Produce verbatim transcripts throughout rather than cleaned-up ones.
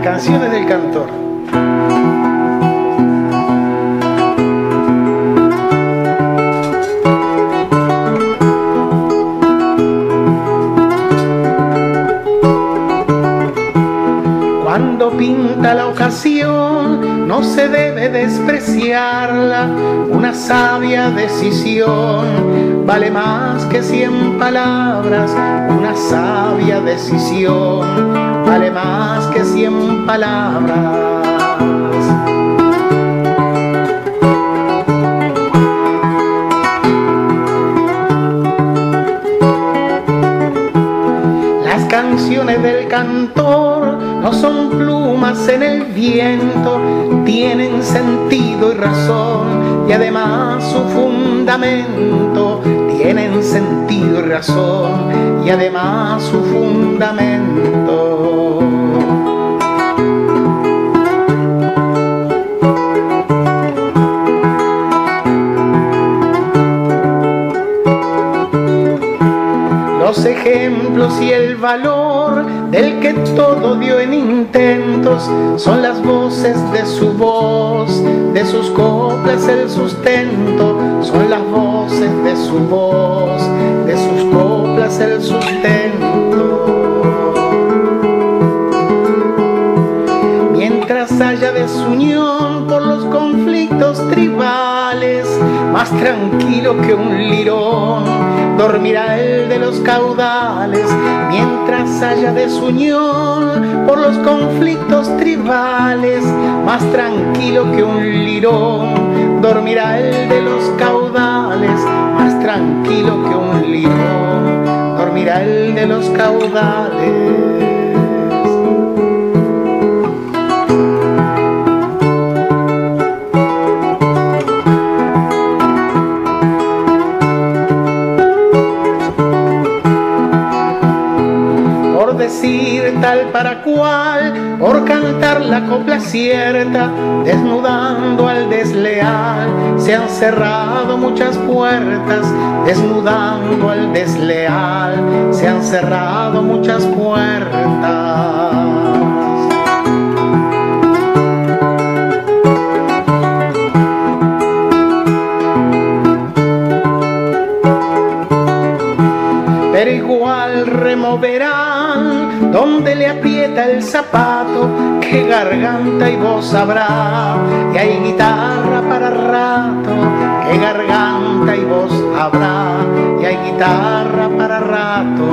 Canciones del Cantor. Cuando pinta la ocasión, no se debe despreciarla. Una sabia decisión vale más que cien palabras. Una sabia decisión vale más que cien palabras. Las canciones del cantor no son plumas en el viento, tienen sentido y razón, y además su fundamento. Tienen sentido y razón, y además su fundamento. Los ejemplos y el valor del que todo dio en intentos son las voces de su voz, de sus coplas el sustento. Son las voces de su voz, de sus coplas el sustento. Mientras haya desunión por los conflictos tribales, más tranquilo que un lirón dormirá el de los caudales. Mientras haya desunión por los conflictos tribales, más tranquilo que un lirón dormirá el de los caudales. Más tranquilo que un lirón dormirá el de los caudales. Decir tal para cual, por cantar la copla cierta, desnudando al desleal, se han cerrado muchas puertas. Desnudando al desleal, se han cerrado muchas puertas. Pero igual removerán donde le aprieta el zapato, que garganta y voz habrá, y hay guitarra para rato. Que garganta y voz habrá, y hay guitarra para rato.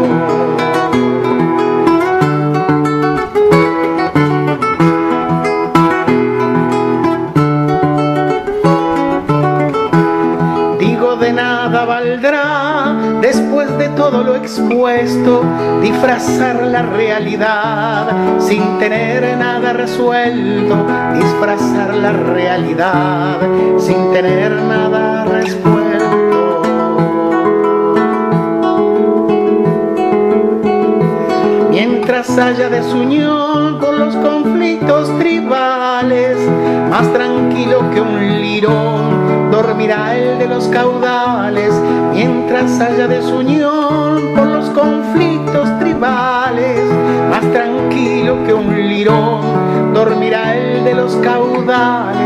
Digo, de nada valdrá, después de todo lo expuesto, disfrazar la realidad sin tener nada resuelto. Disfrazar la realidad sin tener nada resuelto. Mientras haya desunión por los conflictos tribales, más tranquilo que un lirón dormirá el de los caudales. Mientras haya desunión por los conflictos tribales, más tranquilo que un lirón dormirá el de los caudales.